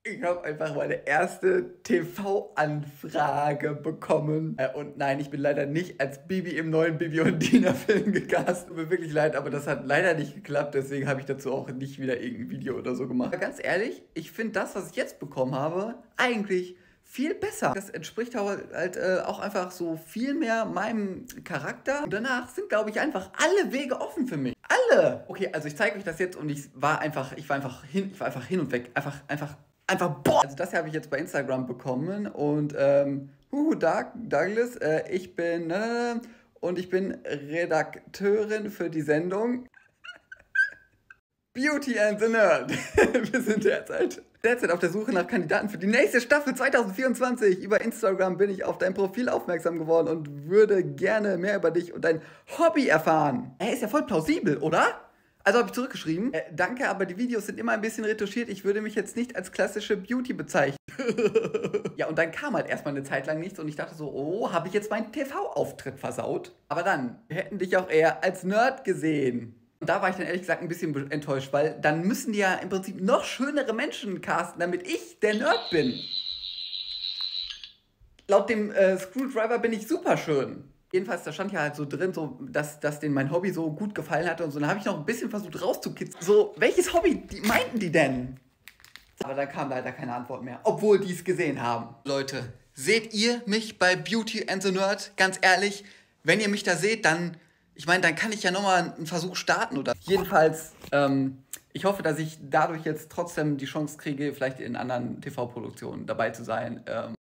Ich habe einfach meine erste TV-Anfrage bekommen. Und nein, ich bin leider nicht als Bibi im neuen Bibi und Tina-Film gecastet. Tut mir wirklich leid, aber das hat leider nicht geklappt. Deswegen habe ich dazu auch nicht wieder irgendein Video oder so gemacht. Aber ganz ehrlich, ich finde das, was ich jetzt bekommen habe, eigentlich viel besser. Das entspricht halt auch einfach so viel mehr meinem Charakter. Und danach sind, glaube ich, einfach alle Wege offen für mich. Alle! Okay, also ich zeige euch das jetzt und ich war einfach hin und weg. Einfach, boah! Also das hier habe ich jetzt bei Instagram bekommen und Douglas, ich bin und ich bin Redakteurin für die Sendung Beauty and the Nerd. Wir sind derzeit auf der Suche nach Kandidaten für die nächste Staffel 2024. Über Instagram bin ich auf dein Profil aufmerksam geworden und würde gerne mehr über dich und dein Hobby erfahren. Ist ja voll plausibel, oder? Also habe ich zurückgeschrieben. Danke, aber die Videos sind immer ein bisschen retuschiert. Ich würde mich jetzt nicht als klassische Beauty bezeichnen. Ja, und dann kam halt erstmal eine Zeit lang nichts und ich dachte so, oh, habe ich jetzt meinen TV-Auftritt versaut? Aber dann, wir hätten dich auch eher als Nerd gesehen. Und da war ich dann ehrlich gesagt ein bisschen enttäuscht, weil dann müssen die ja im Prinzip noch schönere Menschen casten, damit ich der Nerd bin. Laut dem Screwdriver bin ich super schön. Jedenfalls, da stand ja halt so drin, so, dass denen mein Hobby so gut gefallen hatte und so. Dann habe ich noch ein bisschen versucht rauszukitzeln. So, welches Hobby meinten die denn? Aber da kam leider keine Antwort mehr, obwohl die es gesehen haben. Leute, seht ihr mich bei Beauty and the Nerd? Ganz ehrlich, wenn ihr mich da seht, dann, ich meine, dann kann ich ja nochmal einen Versuch starten, oder? Jedenfalls, ich hoffe, dass ich dadurch jetzt trotzdem die Chance kriege, vielleicht in anderen TV-Produktionen dabei zu sein.